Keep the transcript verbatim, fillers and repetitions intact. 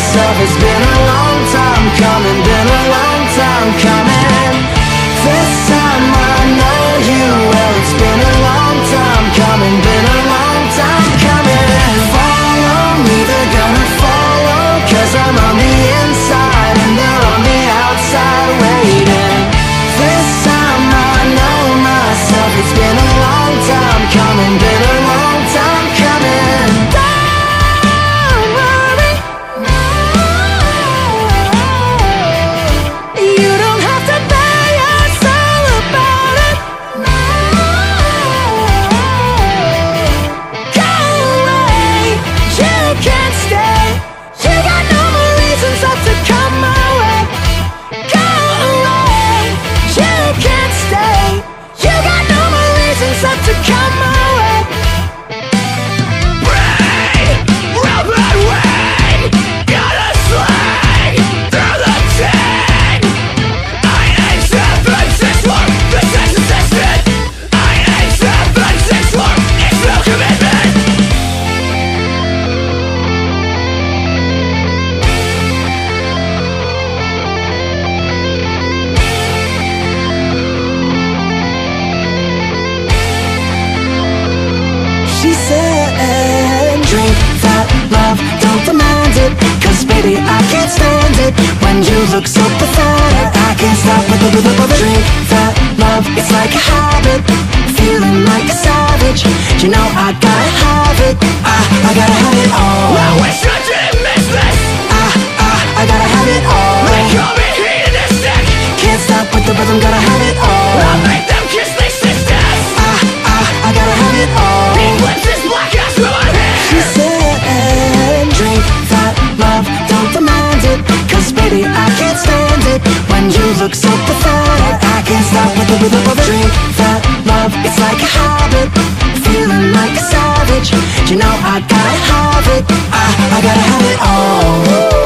myself, it's been a long time coming, been a long time coming. This time I know you well, it's been a long time coming, been a long time coming. Follow me, they're gonna follow, cause I'm on the inside and they're on the outside waiting. This time I know myself, it's been a long time coming, been a long time coming. Don't worry, you don't have to buy us all about it. Go away, you can't stay, you got no more reasons not to come my way. Go away, you can't stay, you got no more reasons not to come my way. Brain, rubber wing, gotta slide through the tin. I ain't seven six four, the sex assistant. I ain't seven six four, it's no commitment. She said, drink that love, don't demand it, cause baby I can't stand it when you look so pathetic. I can't stop with the rhythm of it. Drink that love, it's like a habit, feeling like a savage. You know I gotta have it, I, I gotta have it all. I wish I didn't miss this. I, I, I gotta have it all. They call me hedonistic, can't stop with the rhythm, gotta have it all. I make them kiss their sisters. I, I, I gotta have it all. Pink lips is black as my hair. She said, drink that love, don't demand it, cause baby I can't stand it when you look so pathetic. I can't stop with the rhythm of it. Drink that love, it's like a habit, feeling like a savage. You know I gotta have it, I, I gotta have it all.